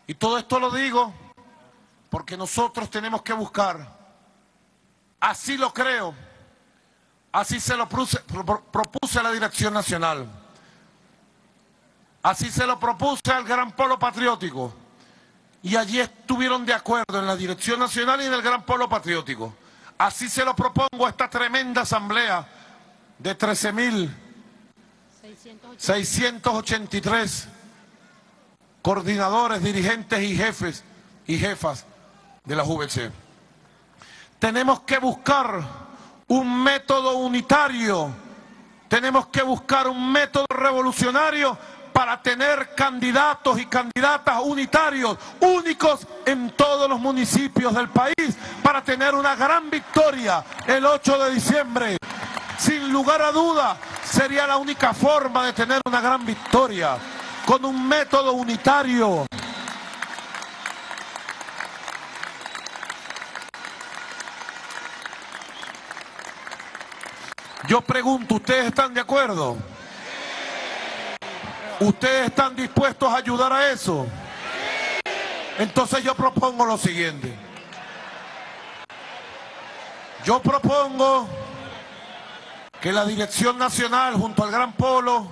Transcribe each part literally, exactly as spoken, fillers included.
Y todo esto lo digo porque nosotros tenemos que buscar, así lo creo, así se lo propuse, propuse a la Dirección Nacional, así se lo propuse al Gran Polo Patriótico, y allí estuvieron de acuerdo en la Dirección Nacional y en el Gran Polo Patriótico. Así se lo propongo a esta tremenda asamblea de trece mil seiscientos ochenta y tres coordinadores, dirigentes y jefes y jefas de la J V C. Tenemos que buscar un método unitario, tenemos que buscar un método revolucionario para tener candidatos y candidatas unitarios, únicos en todos los municipios del país, para tener una gran victoria el ocho de diciembre. Sin lugar a duda, sería la única forma de tener una gran victoria, con un método unitario. Yo pregunto, ¿ustedes están de acuerdo? ¿Ustedes están dispuestos a ayudar a eso? Entonces yo propongo lo siguiente. Yo propongo que la Dirección Nacional junto al Gran Polo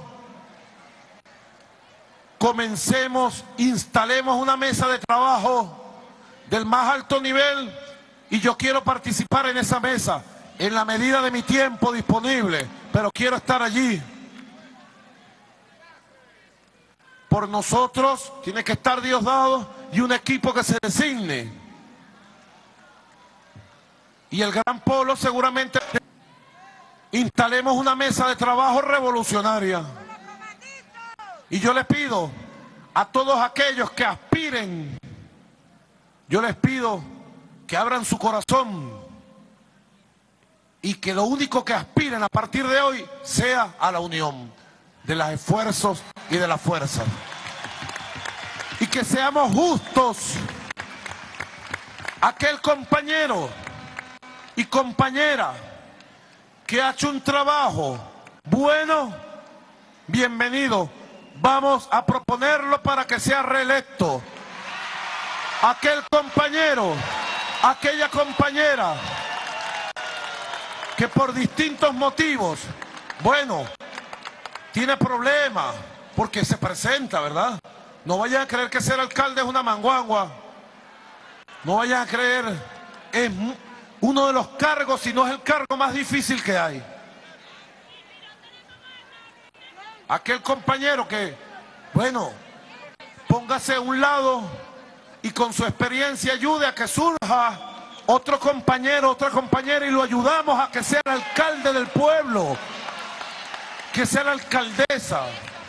comencemos, instalemos una mesa de trabajo del más alto nivel, y yo quiero participar en esa mesa en la medida de mi tiempo disponible, pero quiero estar allí. Por nosotros tiene que estar Diosdado y un equipo que se designe. Y el Gran Polo seguramente instalemos una mesa de trabajo revolucionaria. Y yo les pido a todos aquellos que aspiren, yo les pido que abran su corazón y que lo único que aspiren a partir de hoy sea a la unión de los esfuerzos y de la fuerza. Y que seamos justos. Aquel compañero y compañera que ha hecho un trabajo bueno, bienvenido. Vamos a proponerlo para que sea reelecto. Aquel compañero, aquella compañera que por distintos motivos, bueno, tiene problemas porque se presenta, ¿verdad? No vayan a creer que ser alcalde es una manguangua. No vayan a creer, es uno de los cargos, si no es el cargo más difícil que hay. Aquel compañero que, bueno, póngase a un lado y con su experiencia ayude a que surja otro compañero, otra compañera, y lo ayudamos a que sea el alcalde del pueblo, que sea la alcaldesa.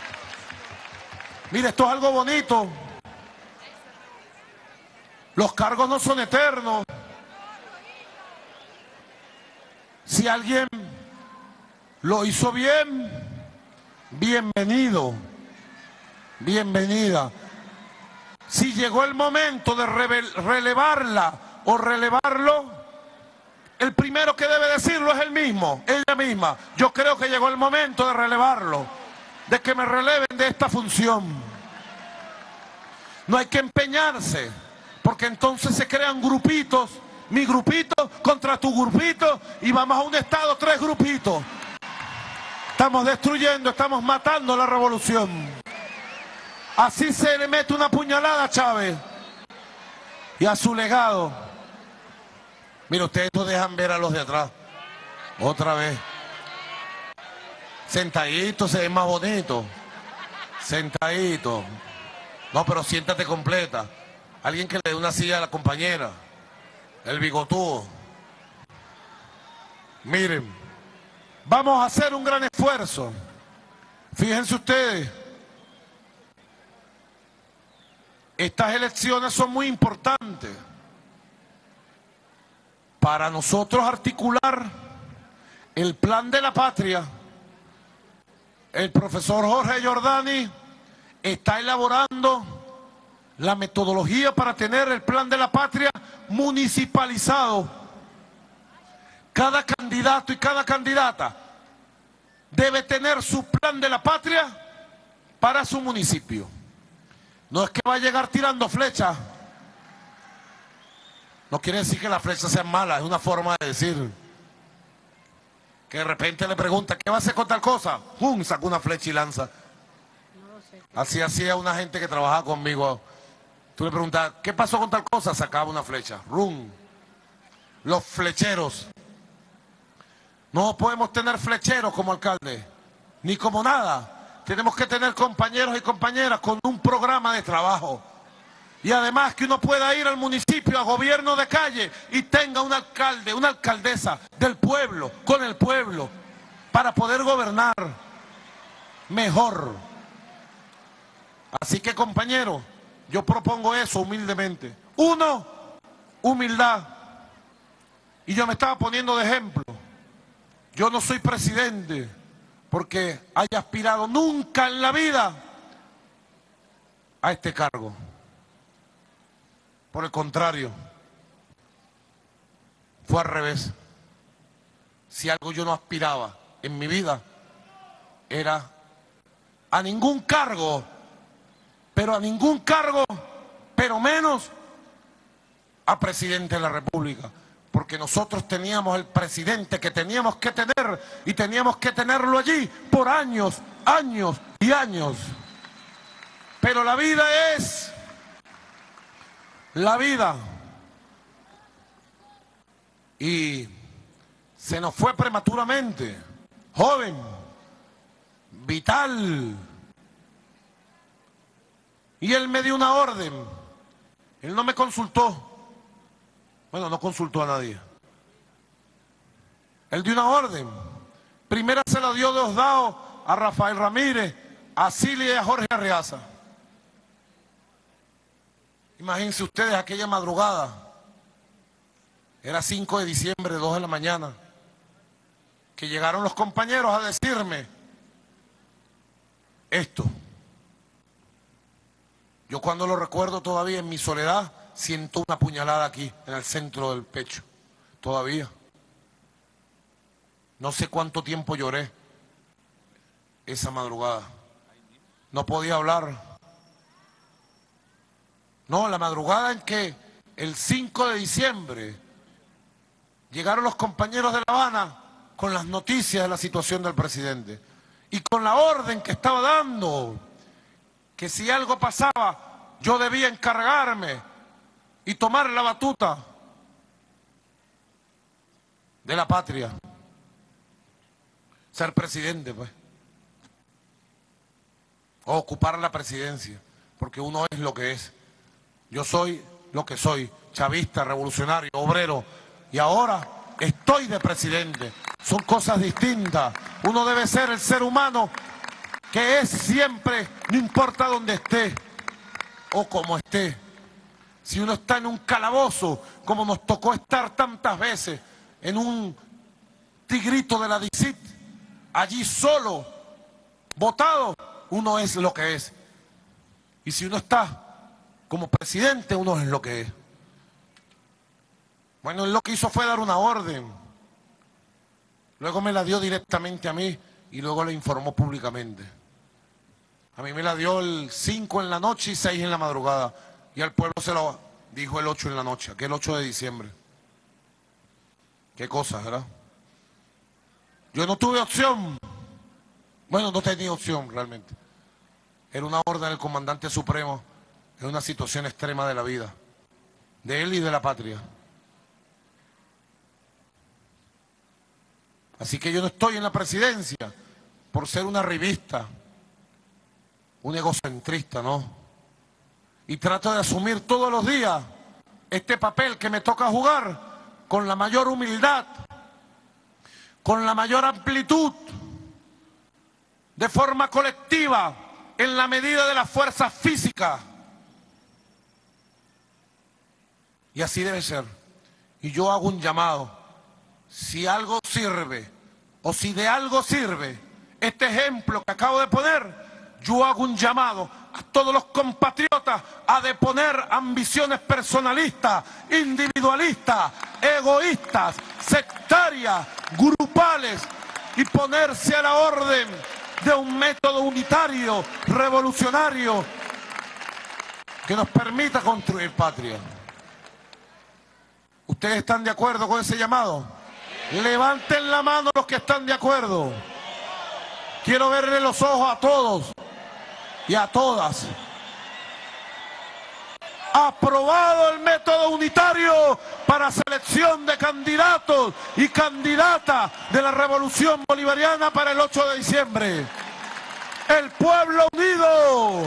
Mire, esto es algo bonito. Los cargos no son eternos. Si alguien lo hizo bien, bienvenido, bienvenida. Si llegó el momento de relevarla o relevarlo, el primero que debe decirlo es él mismo, ella misma. Yo creo que llegó el momento de relevarlo, de que me releven de esta función. No hay que empeñarse, porque entonces se crean grupitos, mi grupito contra tu grupito, y vamos a un estado, tres grupitos. Estamos destruyendo, estamos matando la revolución. Así se le mete una puñalada a Chávez y a su legado. Mira, ustedes no dejan ver a los de atrás. Otra vez. Sentadito se ve más bonito. Sentadito. No, pero siéntate completa. Alguien que le dé una silla a la compañera. El bigotudo. Miren, vamos a hacer un gran esfuerzo. Fíjense ustedes. Estas elecciones son muy importantes. Para nosotros articular el plan de la patria, el profesor Jorge Giordani está elaborando la metodología para tener el plan de la patria municipalizado. Cada candidato y cada candidata debe tener su plan de la patria para su municipio. No es que va a llegar tirando flechas. No quiere decir que las flechas sean malas, es una forma de decir. Que de repente le pregunta, ¿qué va a hacer con tal cosa? ¡Pum! Saca una flecha y lanza. Así hacía una gente que trabajaba conmigo. Tú le preguntas, ¿qué pasó con tal cosa? Sacaba una flecha. ¡Rum! Los flecheros. No podemos tener flecheros como alcalde, ni como nada. Tenemos que tener compañeros y compañeras con un programa de trabajo. Y además que uno pueda ir al municipio, a gobierno de calle y tenga un alcalde, una alcaldesa del pueblo, con el pueblo, para poder gobernar mejor. Así que, compañeros, yo propongo eso humildemente. Uno, humildad. Y yo me estaba poniendo de ejemplo. Yo no soy presidente porque haya aspirado nunca en la vida a este cargo. Por el contrario, fue al revés. Si algo yo no aspiraba en mi vida, era a ningún cargo, pero a ningún cargo, pero menos a presidente de la República. Porque nosotros teníamos el presidente que teníamos que tener y teníamos que tenerlo allí por años, años y años. Pero la vida es... la vida. Y se nos fue prematuramente, joven, vital. Y él me dio una orden. Él no me consultó. Bueno, no consultó a nadie. Él dio una orden. Primera se la dio Diosdado a Rafael Ramírez, a Cilia y a Jorge Arreaza. Imagínense ustedes aquella madrugada, era cinco de diciembre, dos de la mañana, que llegaron los compañeros a decirme esto. Yo cuando lo recuerdo todavía en mi soledad, siento una puñalada aquí, en el centro del pecho, todavía. No sé cuánto tiempo lloré esa madrugada. No podía hablar. No, la madrugada en que el cinco de diciembre llegaron los compañeros de La Habana con las noticias de la situación del presidente y con la orden que estaba dando, que si algo pasaba yo debía encargarme y tomar la batuta de la patria, ser presidente, pues, o ocupar la presidencia, porque uno es lo que es. Yo soy lo que soy, chavista, revolucionario, obrero, y ahora estoy de presidente. Son cosas distintas. Uno debe ser el ser humano que es siempre, no importa dónde esté o cómo esté. Si uno está en un calabozo, como nos tocó estar tantas veces, en un tigrito de la D I C I T, allí solo, votado, uno es lo que es. Y si uno está como presidente, uno es lo que es. Bueno, él lo que hizo fue dar una orden. Luego me la dio directamente a mí y luego le informó públicamente. A mí me la dio el cinco en la noche y seis en la madrugada. Y al pueblo se lo dijo el ocho en la noche, aquel ocho de diciembre. Qué cosas, ¿verdad? Yo no tuve opción. Bueno, no tenía opción realmente. Era una orden del comandante supremo en una situación extrema de la vida, de él y de la patria. Así que yo no estoy en la presidencia por ser una revista, un egocentrista, ¿no? Y trato de asumir todos los días este papel que me toca jugar con la mayor humildad, con la mayor amplitud, de forma colectiva, en la medida de las fuerzas físicas. Y así debe ser. Y yo hago un llamado. Si algo sirve, o si de algo sirve este ejemplo que acabo de poner, yo hago un llamado a todos los compatriotas a deponer ambiciones personalistas, individualistas, egoístas, sectarias, grupales, y ponerse a la orden de un método unitario, revolucionario, que nos permita construir patria. ¿Ustedes están de acuerdo con ese llamado? Levanten la mano los que están de acuerdo. Quiero verle los ojos a todos y a todas. Aprobado el método unitario para selección de candidatos y candidatas de la Revolución Bolivariana para el ocho de diciembre. El pueblo unido.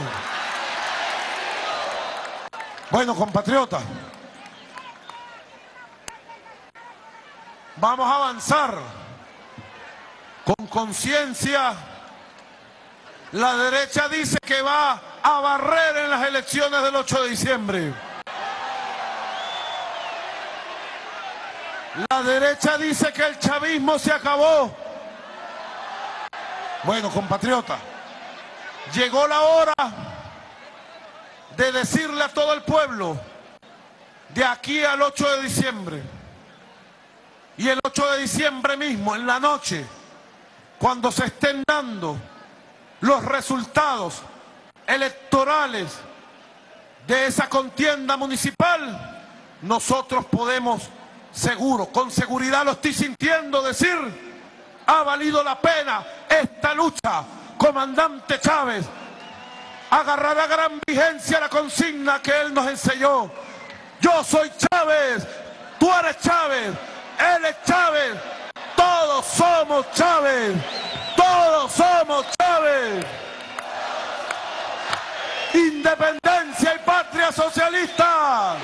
Bueno, compatriotas, vamos a avanzar con conciencia. La derecha dice que va a barrer en las elecciones del ocho de diciembre. La derecha dice que el chavismo se acabó. Bueno, compatriotas, llegó la hora de decirle a todo el pueblo, de aquí al ocho de diciembre, y el ocho de diciembre mismo, en la noche, cuando se estén dando los resultados electorales de esa contienda municipal, nosotros podemos, seguro, con seguridad lo estoy sintiendo decir, ha valido la pena esta lucha. Comandante Chávez agarrará gran vigencia la consigna que él nos enseñó. Yo soy Chávez, tú eres Chávez, él es Chávez, todos somos Chávez, todos somos Chávez. Independencia y patria socialista.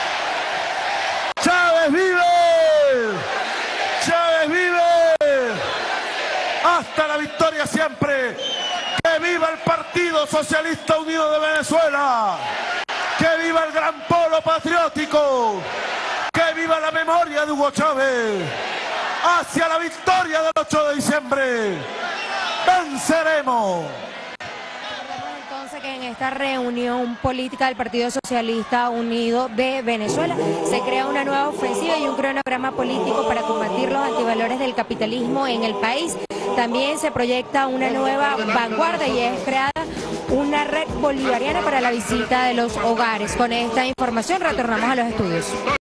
Chávez vive, Chávez vive, hasta la victoria siempre. Que viva el Partido Socialista Unido de Venezuela, que viva el gran polo patriótico, que viva la memoria de Hugo Chávez. Hacia la victoria del ocho de diciembre, venceremos. Entonces que en esta reunión política del Partido Socialista Unido de Venezuela se crea una nueva ofensiva y un cronograma político para combatir los antivalores del capitalismo en el país. También se proyecta una nueva vanguardia y es creada una red bolivariana para la visita de los hogares. Con esta información retornamos a los estudios.